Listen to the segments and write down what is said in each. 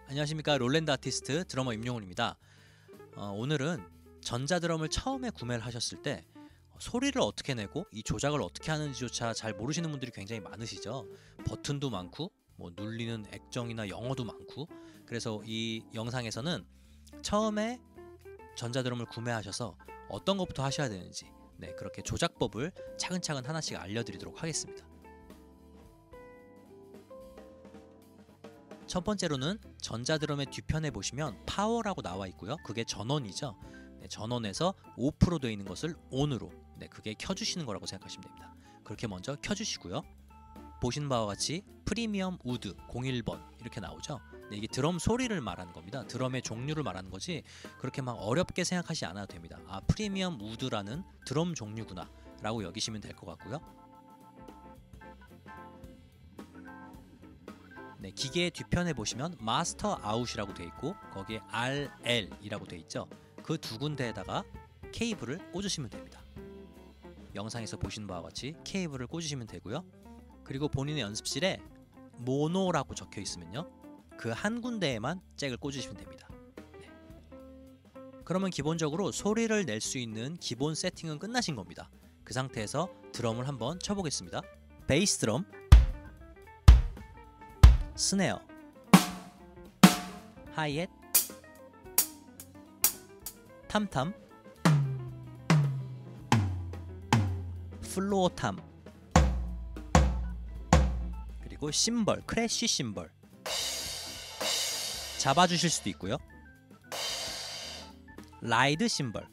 안녕하십니까. 롤랜드 아티스트 드러머 임용훈입니다. 오늘은 전자드럼을 처음에 구매를 하셨을 때 소리를 어떻게 내고 이 조작을 어떻게 하는지조차 잘 모르시는 분들이 굉장히 많으시죠. 버튼도 많고 뭐 눌리는 액정이나 영어도 많고, 그래서 이 영상에서는 처음에 전자드럼을 구매하셔서 어떤 것부터 하셔야 되는지, 그렇게 조작법을 차근차근 하나씩 알려드리도록 하겠습니다. 첫 번째로는 전자드럼의 뒤편에 보시면 파워라고 나와 있고요. 그게 전원이죠. 전원에서 오프로 되어 있는 것을 온으로, 그게 켜주시는 거라고 생각하시면 됩니다. 그렇게 먼저 켜주시고요. 보시는 바와 같이 프리미엄 우드 01번 이렇게 나오죠. 이게 드럼 소리를 말하는 겁니다. 드럼의 종류를 말하는 거지 그렇게 막 어렵게 생각하지 않아도 됩니다. 프리미엄 우드라는 드럼 종류구나 라고 여기시면 될 것 같고요. 기계의 뒤편에 보시면 마스터 아웃이라고 되어 있고 거기에 RL이라고 되어 있죠. 그 두 군데에다가 케이블을 꽂으시면 됩니다. 영상에서 보시는 바와 같이 케이블을 꽂으시면 되고요. 그리고 본인의 연습실에 모노라고 적혀 있으면요, 그 한 군데에만 잭을 꽂으시면 됩니다. 그러면 기본적으로 소리를 낼 수 있는 기본 세팅은 끝나신 겁니다. 그 상태에서 드럼을 한번 쳐보겠습니다. 베이스 드럼, 스네어, 하이햇, 탐탐, 플로어탐, 그리고 심벌, 크래쉬 심벌 잡아주실 수도 있고요. 라이드 심벌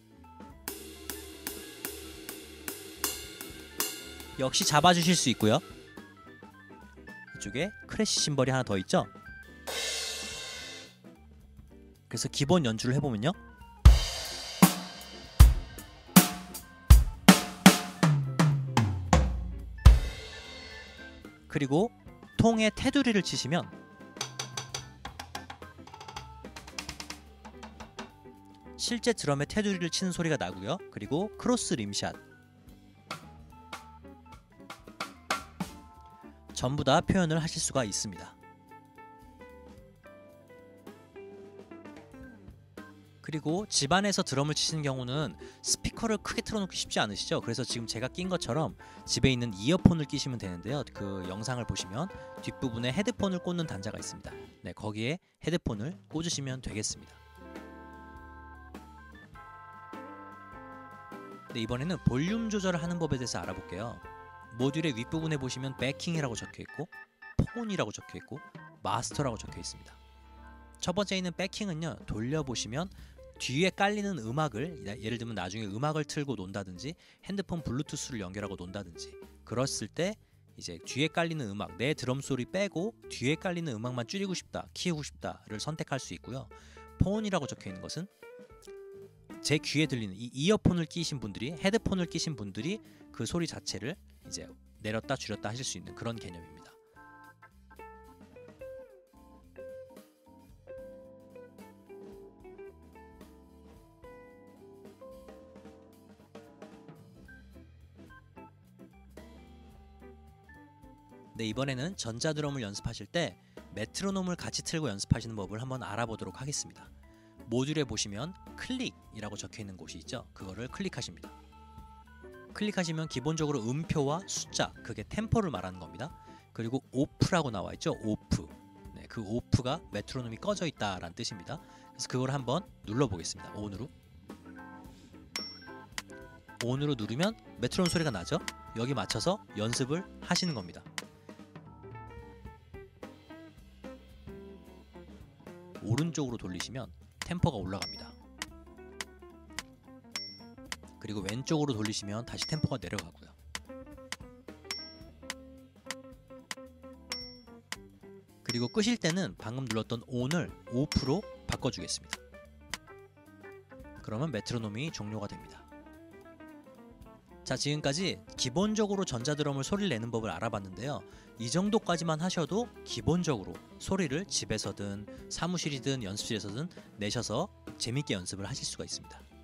역시 잡아주실 수 있고요. 이쪽에 크래쉬 심벌이 하나 더 있죠. 그래서 기본 연주를 해보면요, 그리고 통에 테두리를 치시면 실제 드럼에 테두리를 치는 소리가 나고요. 그리고 크로스 림샷 전부 다 표현을 하실 수가 있습니다. 그리고 집안에서 드럼을 치시는 경우는 스피커를 크게 틀어놓기 쉽지 않으시죠? 그래서 지금 제가 낀 것처럼 집에 있는 이어폰을 끼시면 되는데요. 그 영상을 보시면 뒷부분에 헤드폰을 꽂는 단자가 있습니다. 거기에 헤드폰을 꽂으시면 되겠습니다. 이번에는 볼륨 조절을 하는 법에 대해서 알아볼게요. 모듈의 윗부분에 보시면 배킹이라고 적혀있고 폰이라고 적혀있고 마스터라고 적혀있습니다. 첫 번째 있는 배킹은요, 돌려보시면 뒤에 깔리는 음악을, 예를 들면 나중에 음악을 틀고 논다든지 핸드폰 블루투스를 연결하고 논다든지 그랬을 때 이제 뒤에 깔리는 음악, 내 드럼 소리 빼고 뒤에 깔리는 음악만 줄이고 싶다, 키우고 싶다를 선택할 수 있고요. 폰이라고 적혀있는 것은 제 귀에 들리는 이 이어폰을 끼신 분들이, 헤드폰을 끼신 분들이 그 소리 자체를 이제 내렸다 줄였다 하실 수 있는 그런 개념입니다. 이번에는 전자드럼을 연습하실 때 메트로놈을 같이 틀고 연습하시는 법을 한번 알아보도록 하겠습니다. 모듈에 보시면 클릭이라고 적혀있는 곳이 있죠. 그거를 클릭하십니다. 클릭하시면 기본적으로 음표와 숫자, 그게 템포를 말하는 겁니다. 그리고 오프라고 나와 있죠. 오프. 그 오프가 메트로놈이 꺼져 있다라는 뜻입니다. 그래서 그걸 한번 눌러보겠습니다. 온으로 누르면 메트로놈 소리가 나죠. 여기 맞춰서 연습을 하시는 겁니다. 오른쪽으로 돌리시면 템포가 올라갑니다. 그리고 왼쪽으로 돌리시면 다시 템포가 내려가고요. 그리고 끄실 때는 방금 눌렀던 ON을 OFF로 바꿔주겠습니다. 그러면 메트로놈이 종료가 됩니다. 자, 지금까지 기본적으로 전자드럼을 소리를 내는 법을 알아봤는데요. 이 정도까지만 하셔도 기본적으로 소리를 집에서든 사무실이든 연습실에서든 내셔서 재밌게 연습을 하실 수가 있습니다.